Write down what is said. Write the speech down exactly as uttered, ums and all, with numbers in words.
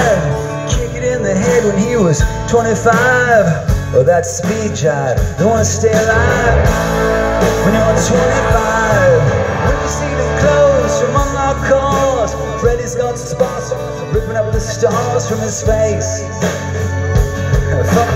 kick it in the head when he was twenty-five. Oh, that speech, I don't want to stay alive. When you're twenty-five, when you see the clothes from unlocked cars, Freddy's got spots ripping up the stars from his face. Fuck